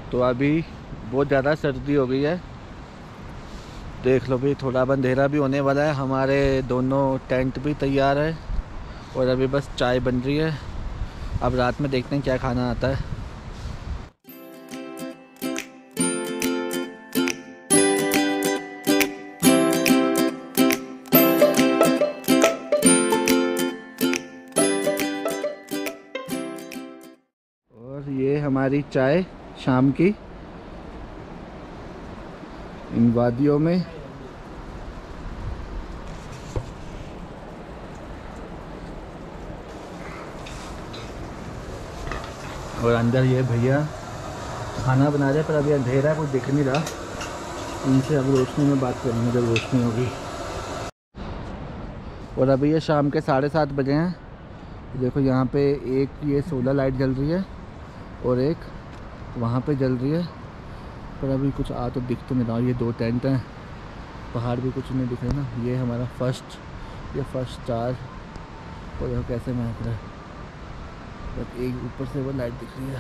तो अभी बहुत ज़्यादा सर्दी हो गई है। देख लो भाई, थोड़ा अंधेरा भी होने वाला है। हमारे दोनों टेंट भी तैयार है और अभी बस चाय बन रही है। अब रात में देखते हैं क्या खाना आता है। और ये हमारी चाय शाम की इन वादियों में। और अंदर ये भैया खाना बना रहे, पर अभी अंधेरा है, कुछ दिख नहीं रहा। इनसे अब रोशनी में बात करेंगे जब रोशनी होगी। और अभी ये शाम के 7:30 बजे हैं। देखो यहाँ पे एक ये सोलर लाइट जल रही है और एक वहाँ पे जल रही है, पर अभी कुछ तो दिख तो नहीं रहा। ये 2 टेंट हैं, पहाड़ भी कुछ नहीं दिख रहे ना। ये हमारा फर्स्ट स्टार, और देखो कैसे महक रहा है। बस एक ऊपर से वो लाइट दिख रही है।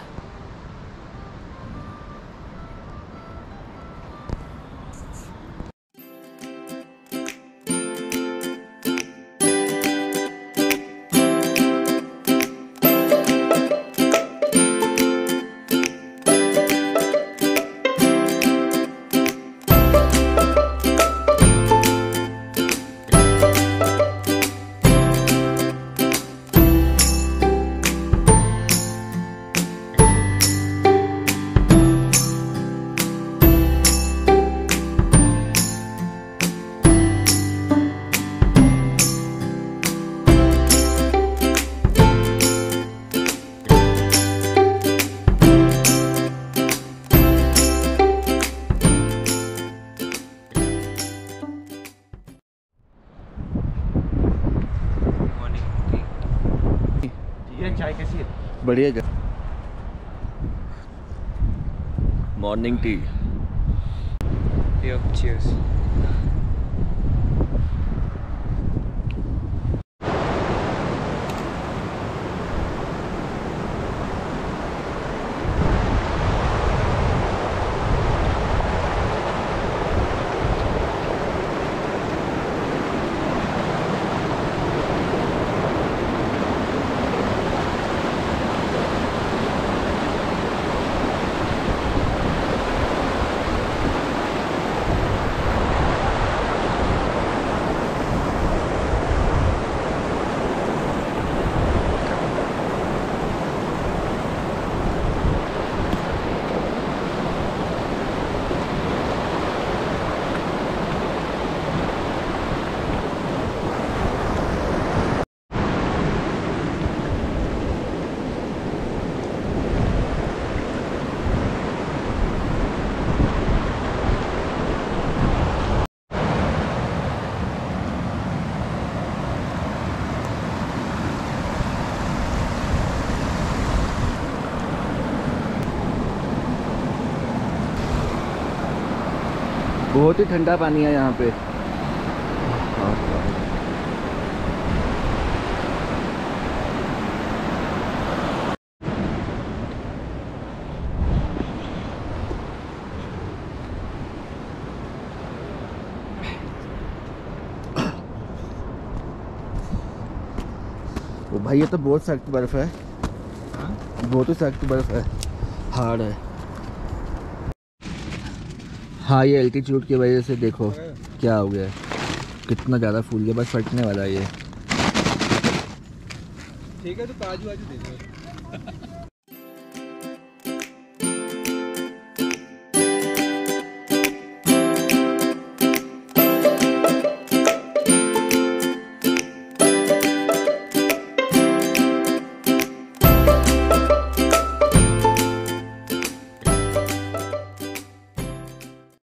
चाय कैसी है? बढ़िया। Morning tea. चीयर्स। बहुत ही ठंडा पानी है यहाँ पे। ओ भाई, ये तो बहुत सख्त बर्फ है। बहुत ही सख्त बर्फ है, हार्ड है। हाँ, ये एल्टीट्यूड की वजह से देखो क्या हो गया, कितना ज़्यादा फूल गया, बस फटने वाला है ये। ठीक है, तो काजू वाजू दे दो।